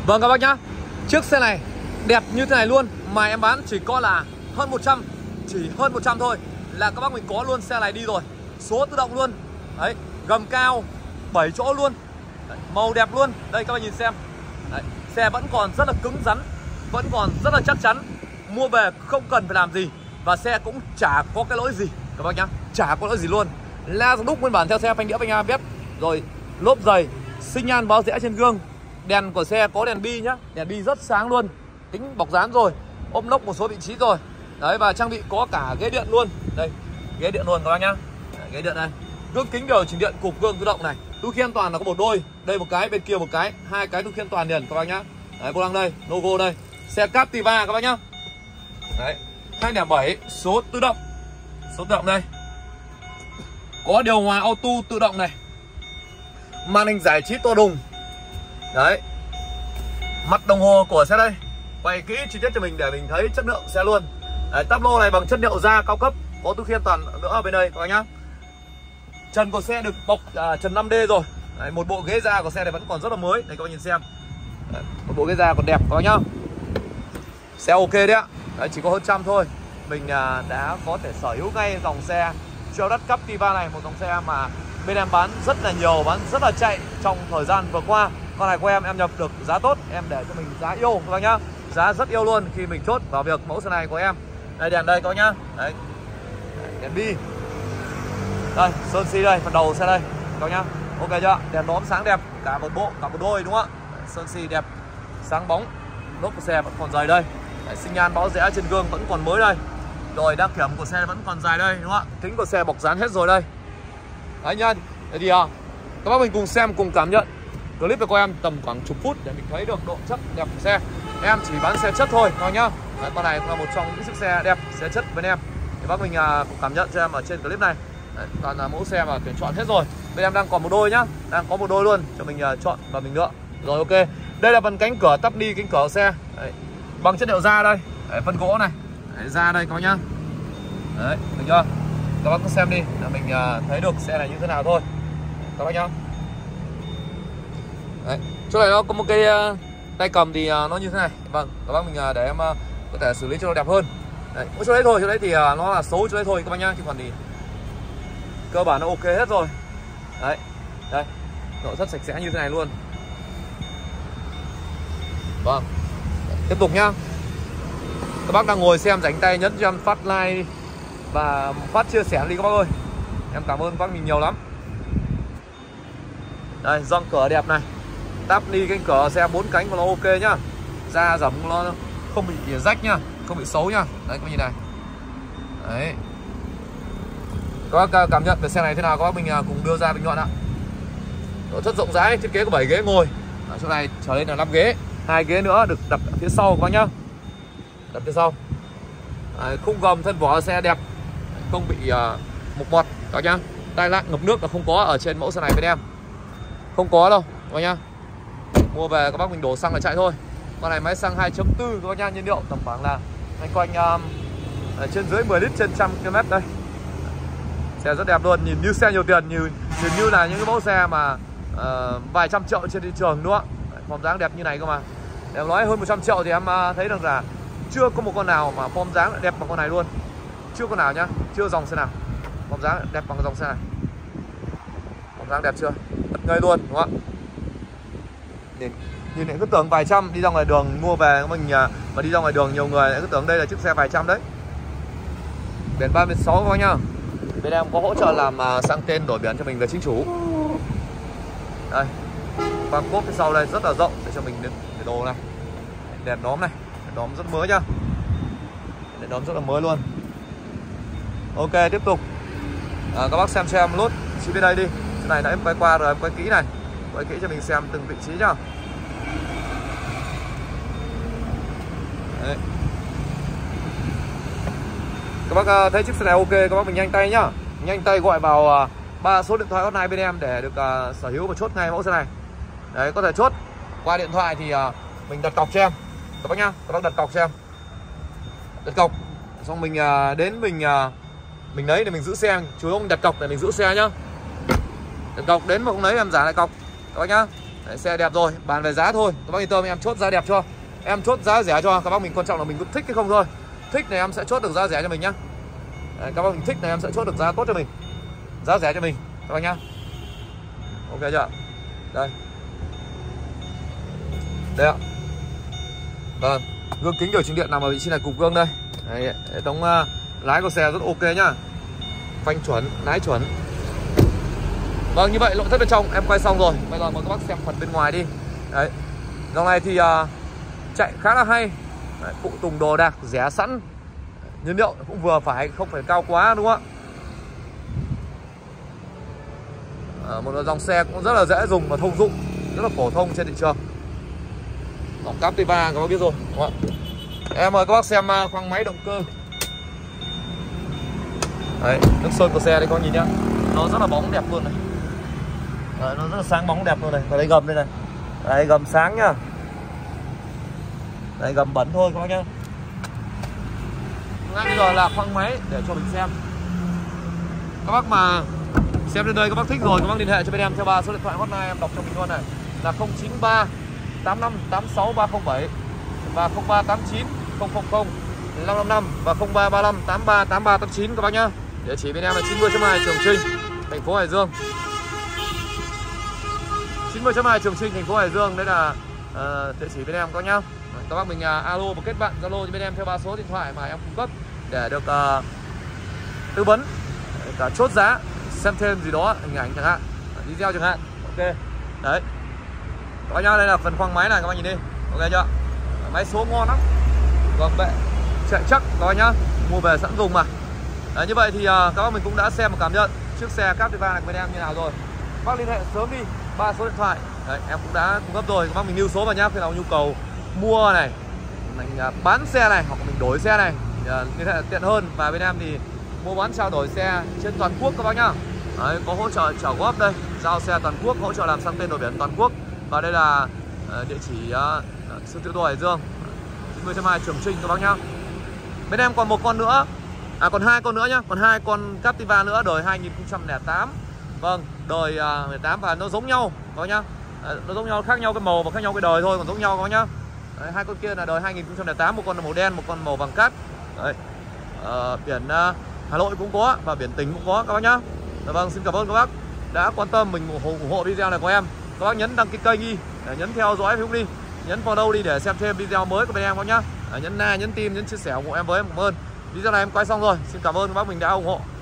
Vâng các bác nhá, chiếc xe này đẹp như thế này luôn mà em bán chỉ có là hơn 100, chỉ hơn 100 thôi là các bác mình có luôn xe này đi rồi. Số tự động luôn. Đấy, gầm cao 7 chỗ luôn. Đấy, màu đẹp luôn. Đây các bác nhìn xem. Đấy, xe vẫn còn rất là cứng rắn, vẫn còn rất là chắc chắn. Mua về không cần phải làm gì và xe cũng chả có cái lỗi gì các bác nhá, chả có lỗi gì luôn. La đúc nguyên bản theo xe, phanh đĩa phanh ABS, rồi lốp dày, xi nhan báo rẽ trên gương. Đèn của xe có đèn bi nhá, đèn bi rất sáng luôn. Kính bọc dán rồi, ốp lốc một số vị trí rồi. Đấy, và trang bị có cả ghế điện luôn. Đây, ghế điện luôn các bác nhá. Đấy, ghế điện đây. Gương kính điều chỉnh điện, cụp gương tự động này. Túi khí an toàn là có một đôi, đây một cái, bên kia một cái, hai cái túi khí an toàn liền các bác nhá. Đấy, vô lăng đây, logo đây. Xe Captiva các bác nhá. Đấy, 207 số tự động. Số tự động đây. Có điều hòa auto tự động này. Màn hình giải trí to đùng. Đấy. Mặt đồng hồ của xe đây. Quay kỹ chi tiết cho mình để mình thấy chất lượng xe luôn. Đấy, táp lô này bằng chất liệu da cao cấp, có túi khí an toàn nữa ở bên đây các bác nhá. Trần của xe được bọc trần 5D rồi. Đấy, một bộ ghế da của xe này vẫn còn rất là mới. Đây các bác nhìn xem. Đấy, một bộ ghế da còn đẹp các bác nhá. Xe ok đấy ạ. Đấy, chỉ có hơn trăm thôi. Mình đã có thể sở hữu ngay dòng xe Triumph Captiva này, một dòng xe mà bên em bán rất là nhiều, bán rất là chạy trong thời gian vừa qua. Con này của em nhập được giá tốt, em để cho mình giá yêu các bác nhá. Giá rất yêu luôn khi mình chốt vào việc mẫu xe này của em. Đây đèn đây các bác nhá. Đấy. Đèn bi. Đây, sơn xi đây, phần đầu xe đây các bác nhá. Ok chưa? Đèn đóm sáng đẹp, cả một bộ, cả một đôi đúng không ạ? Sơn xi đẹp, sáng bóng. Lốp của xe vẫn còn dày đây. Đấy, xi nhan báo rẽ trên gương vẫn còn mới đây. Rồi đăng kiểm của xe vẫn còn dài đây đúng không ạ? Kính của xe bọc dán hết rồi đây. Đấy nhá. Thế thì các bác mình cùng xem, cùng cảm nhận clip của em tầm khoảng chục phút để mình thấy được độ chất đẹp của xe. Em chỉ bán xe chất thôi các bác nhá. Đấy, con này cũng là một trong những chiếc xe đẹp, xe chất bên em. Thì bác mình cùng cảm nhận cho em ở trên clip này. Đấy, toàn là mẫu xe mà tuyển chọn hết rồi. Bên em đang còn một đôi nhá, đang có một đôi luôn cho mình chọn và mình lựa. Rồi ok. Đây là phần cánh cửa tắp đi, cánh cửa của xe. Đấy, bằng chất liệu da đây. Đấy, phân gỗ này. Đấy, da đây các bác nhá. Đấy, được chưa? Các bác cứ xem đi là mình thấy được xe này như thế nào thôi các bác nhá. Đấy, chỗ này nó có một cái tay cầm thì nó như thế này. Vâng, các bác mình để em có thể xử lý cho nó đẹp hơn. Đấy, mỗi chỗ đấy thôi, chỗ đấy thì nó là xấu chỗ đấy thôi các bác nhá, chứ còn thì cơ bản nó ok hết rồi. Đấy, đây, nội thất sạch sẽ như thế này luôn. Vâng, tiếp tục nhá. Các bác đang ngồi xem rảnh tay nhấn cho em phát like và phát chia sẻ đi các bác ơi. Em cảm ơn các bác mình nhiều lắm. Đây, gioăng cửa đẹp này. Táp ni cánh cửa xe 4 cánh của nó ok nhá. Da dầm nó không bị rách nhá, không bị xấu nhá. Đấy các bác nhìn này. Đấy. Các bác cảm nhận về xe này thế nào các bác mình cùng đưa ra bình luận ạ. Nội thất rộng rãi, thiết kế có 7 ghế ngồi. Ở chỗ này trở lên là 5 ghế. 2 ghế nữa được đặt ở phía sau các bác nhá. Đặt phía sau. Đấy, khung gầm thân vỏ xe đẹp, không bị mục mọt các nhá. Tai nạn ngập nước là không có ở trên mẫu xe này bên em. Không có đâu các bác nhá. Mua về các bác mình đổ xăng là chạy thôi. Con này máy xăng 2.4 các bác nhá, nhiên liệu tầm khoảng là anh quanh trên dưới 10 lít trên 100 km đây. Xe rất đẹp luôn, nhìn như xe nhiều tiền, nhìn như là những cái mẫu xe mà vài trăm triệu trên thị trường đúng không ạ? Form dáng đẹp như này cơ mà. Em nói hơn 100 triệu thì em thấy được là chưa có một con nào mà form dáng lại đẹp bằng con này luôn. Chưa con nào nhá, chưa dòng xe nào form dáng đẹp bằng dòng xe này. Form dáng đẹp chưa? Thật ngây luôn đúng không ạ? Nhìn lại cứ tưởng vài trăm, đi ra ngoài đường mua về mình mà đi ra ngoài đường nhiều người lại cứ tưởng đây là chiếc xe vài trăm đấy. Biển 36 các bác nhá. Bên em có hỗ trợ làm sang tên đổi biển cho mình về chính chủ. Đây, khoang cốp phía sau đây rất là rộng để cho mình để đồ này. Đèn đóm này, đèn đóm rất mới nhá. Đèn đóm rất là mới luôn. Ok, tiếp tục. Các bác xem cho em lốt chi bên đây đi. Cái này đã em quay qua rồi, em quay kỹ này. Quay kỹ cho mình xem từng vị trí nhá. Đấy. Các bác thấy chiếc xe này ok, các bác mình nhanh tay nhá. Nhanh tay gọi vào 3 số điện thoại hotline bên em để được sở hữu và chốt ngay mẫu xe này. Đấy, có thể chốt qua điện thoại thì mình đặt cọc cho em các bác nhá. Các bác đặt cọc cho em, đặt cọc xong mình đến mình lấy để mình giữ xe. Chú không đặt cọc để mình giữ xe nhá. Đặt cọc đến mà không lấy em giả lại cọc các bác nhá. Đấy, xe đẹp rồi, bàn về giá thôi các bác yên tâm, em chốt giá đẹp cho, em chốt giá rẻ cho các bác mình, quan trọng là mình có thích hay không thôi. Thích này em sẽ chốt được giá rẻ cho mình nhá. Đấy, các bác mình thích này em sẽ chốt được giá tốt cho mình, giá rẻ cho mình các bác nhá. Ok chưa? Đây đây ạ. Vâng, gương kính điều chỉnh điện nằm ở vị trí này, cục gương đây. Đấy, hệ thống lái của xe rất ok nhá, phanh chuẩn, lái chuẩn. Vâng, như vậy nội thất bên trong em quay xong rồi, bây giờ mời các bác xem phần bên ngoài đi. Đấy, dòng này thì chạy khá là hay. Đấy, phụ tùng đồ đạc rẻ sẵn, nhiên liệu cũng vừa phải, không phải cao quá đúng không ạ? Một dòng xe cũng rất là dễ dùng và thông dụng, rất là phổ thông trên thị trường. Dòng Captiva các bác biết rồi đúng không ạ? Em mời các bác xem khoang máy động cơ. Đấy, nước sơn của xe đây các bác nhìn nhá, nó rất là bóng đẹp luôn này. Đấy, nó rất là sáng bóng đẹp luôn này. Và đây gầm đây này, đây gầm sáng nhá, đây gầm bẩn thôi các bác nhá. Ngay bây giờ là khoang máy để cho mình xem. Các bác mà xem đến đây các bác thích rồi, các bác liên hệ cho bên em theo 3 số điện thoại hotline em đọc cho mình luôn này, là 093 85 86 307 và 0389 000 555 và 0335 83 8389 các bác nhá. Địa chỉ bên em là 90.2 Trường Trinh, thành phố Hải Dương. 90.2 Trường Trinh, thành phố Hải Dương. Đây là địa chỉ bên em các nhá. Các bác mình alo và kết bạn Zalo cho bên em theo 3 số điện thoại mà em cung cấp để được tư vấn, cả chốt giá, xem thêm gì đó, hình ảnh chẳng hạn, video chẳng hạn. Ok. Đấy. Các bác nhá, đây là phần khoang máy này các bác nhìn đi. Ok chưa? Máy số ngon lắm. Vâng, bệ chạy chắc các bác nhá, mua về sẵn dùng mà. Đấy, như vậy thì các bác mình cũng đã xem và cảm nhận chiếc xe Captiva này của bên em như nào rồi. Các bác liên hệ sớm đi, 3 số điện thoại. Đấy, em cũng đã cung cấp rồi, các bác mình lưu số vào nhá, khi nào nhu cầu mua này, mình bán xe này, hoặc mình đổi xe này, liên hệ tiện hơn. Và bên em thì mua bán trao đổi xe trên toàn quốc các bác nhá. Đấy, có hỗ trợ trả góp đây, giao xe toàn quốc, hỗ trợ làm sang tên đổi biển toàn quốc. Và đây là địa chỉ Sương Tiểu Đô Hải Dương, 90.2 Trường Trinh các bác nhá. Bên em còn một con nữa, còn 2 con nữa nhá, còn 2 con Captiva nữa đời 2008. Vâng, đời 18 và nó giống nhau các bác nhá. Nó giống nhau, khác nhau cái màu và khác nhau cái đời thôi, còn giống nhau các bác nhá. Đấy, 2 con kia là đời 2008, một con là màu đen, một con màu vàng cát. Đấy. Biển Hà Nội cũng có và biển tỉnh cũng có các bác nhá. Vâng, xin cảm ơn các bác đã quan tâm mình ủng hộ video này của em. Các bác nhấn đăng ký kênh đi, nhấn theo dõi Facebook đi, nhấn follow đi để xem thêm video mới của bên em các bác nhá. Nhấn like, nhấn tim, nhấn chia sẻ ủng hộ em với em. Cảm ơn. Video này em quay xong rồi. Xin cảm ơn các bác mình đã ủng hộ.